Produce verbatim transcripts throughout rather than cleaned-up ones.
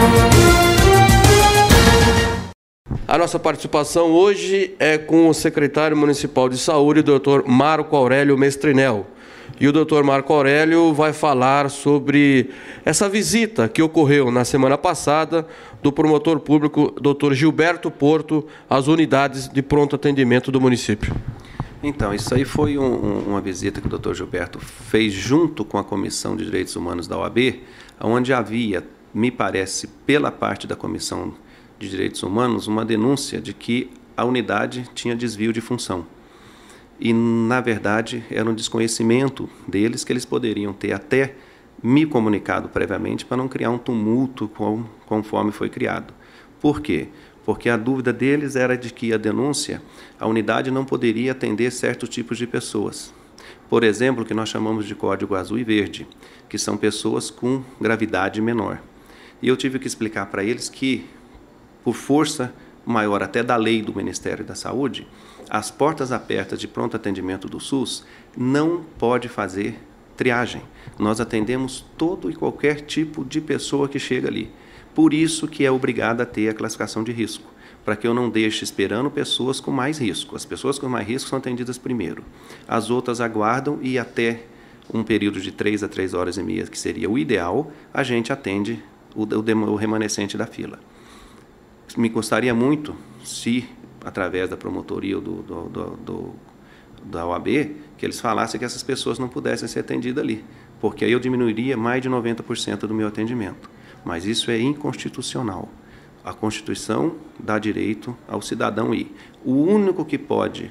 A nossa participação hoje é com o secretário municipal de saúde, doutor Marco Aurélio Mestrinel. E o doutor Marco Aurélio vai falar sobre essa visita que ocorreu na semana passada do promotor público, doutor Gilberto Porto, às unidades de pronto atendimento do município. Então, isso aí foi um, um, uma visita que o doutor Gilberto fez junto com a Comissão de Direitos Humanos da O A B, onde havia, me parece, pela parte da Comissão de Direitos Humanos, uma denúncia de que a unidade tinha desvio de função. E, na verdade, era um desconhecimento deles que eles poderiam ter até me comunicado previamente para não criar um tumulto com, conforme foi criado. Por quê? Porque a dúvida deles era de que a denúncia, a unidade não poderia atender certos tipos de pessoas. Por exemplo, o que nós chamamos de código azul e verde, que são pessoas com gravidade menor. E eu tive que explicar para eles que, por força maior até da lei do Ministério da Saúde, as portas abertas de pronto atendimento do SUS não pode fazer triagem. Nós atendemos todo e qualquer tipo de pessoa que chega ali. Por isso que é obrigado a ter a classificação de risco, para que eu não deixe esperando pessoas com mais risco. As pessoas com mais risco são atendidas primeiro. As outras aguardam e até um período de três a três horas e meia, que seria o ideal, a gente atende o, o, o remanescente da fila. Me gostaria muito, se, através da promotoria ou do, do, do, do, da O A B, que eles falassem que essas pessoas não pudessem ser atendidas ali, porque aí eu diminuiria mais de noventa por cento do meu atendimento. Mas isso é inconstitucional. A Constituição dá direito ao cidadão ir. O único que pode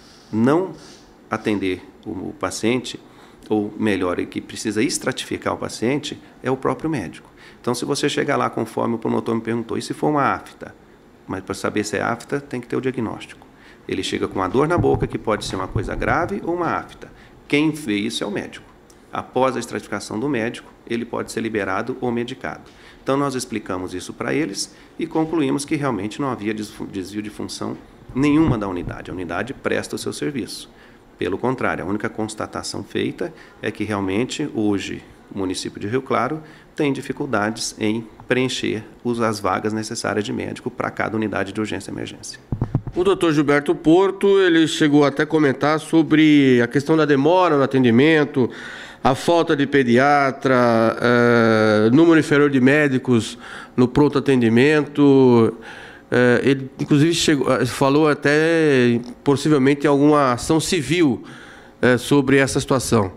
não atender o paciente, ou melhor, que precisa estratificar o paciente, é o próprio médico. Então, se você chegar lá, conforme o promotor me perguntou, e se for uma afta? Mas para saber se é afta, tem que ter o diagnóstico. Ele chega com uma dor na boca, que pode ser uma coisa grave ou uma afta. Quem vê isso é o médico. Após a estratificação do médico, ele pode ser liberado ou medicado. Então, nós explicamos isso para eles e concluímos que realmente não havia desvio de função nenhuma da unidade. A unidade presta o seu serviço. Pelo contrário, a única constatação feita é que realmente hoje o município de Rio Claro tem dificuldades em preencher as vagas necessárias de médico para cada unidade de urgência e emergência. O doutor Gilberto Porto, ele chegou até a comentar sobre a questão da demora no atendimento, a falta de pediatra, uh, número inferior de médicos no pronto atendimento. Uh, ele, inclusive, chegou, falou até, possivelmente, alguma ação civil uh, sobre essa situação.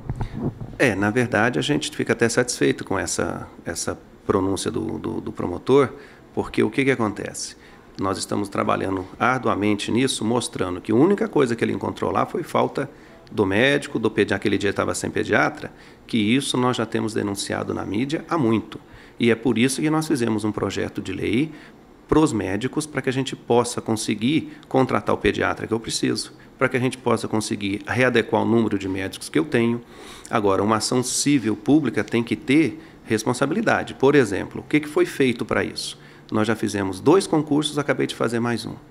É, na verdade, a gente fica até satisfeito com essa, essa pronúncia do, do, do promotor, porque o que, que acontece? Nós estamos trabalhando arduamente nisso, mostrando que a única coisa que ele encontrou lá foi falta do médico, do pediatra, aquele dia estava sem pediatra, que isso nós já temos denunciado na mídia há muito. E é por isso que nós fizemos um projeto de lei para os médicos, para que a gente possa conseguir contratar o pediatra que eu preciso, para que a gente possa conseguir readequar o número de médicos que eu tenho. Agora, uma ação civil pública tem que ter responsabilidade. Por exemplo, o que que foi feito para isso? Nós já fizemos dois concursos, acabei de fazer mais um.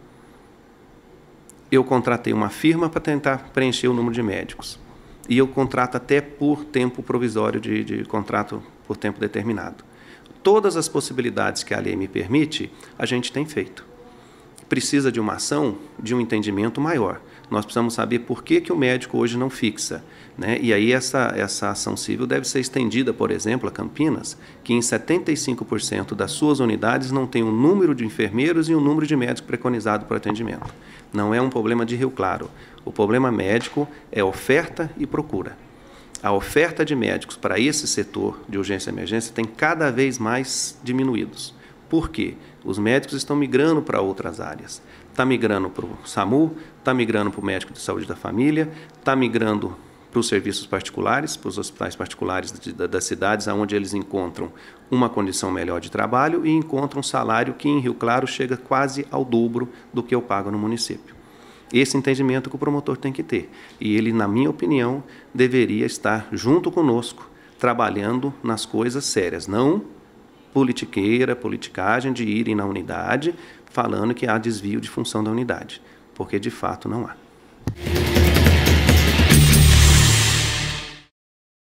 Eu contratei uma firma para tentar preencher o número de médicos. E eu contrato até por tempo provisório de, de contrato por tempo determinado. Todas as possibilidades que a lei me permite, a gente tem feito. Precisa de uma ação, de um entendimento maior. Nós precisamos saber por que, que o médico hoje não fixa, né? E aí essa, essa ação civil deve ser estendida, por exemplo, a Campinas, que em setenta e cinco por cento das suas unidades não tem um número de enfermeiros e um número de médicos preconizado para atendimento. Não é um problema de Rio Claro. O problema médico é oferta e procura. A oferta de médicos para esse setor de urgência e emergência tem cada vez mais diminuídos. Por quê? Os médicos estão migrando para outras áreas. Está migrando para o SAMU, está migrando para o médico de saúde da família, está migrando para os serviços particulares, para os hospitais particulares de, de, das cidades, onde eles encontram uma condição melhor de trabalho e encontram um salário que em Rio Claro chega quase ao dobro do que eu pago no município. Esse entendimento que o promotor tem que ter. E ele, na minha opinião, deveria estar junto conosco, trabalhando nas coisas sérias, não politiqueira, politicagem de irem na unidade falando que há desvio de função da unidade, porque de fato não há.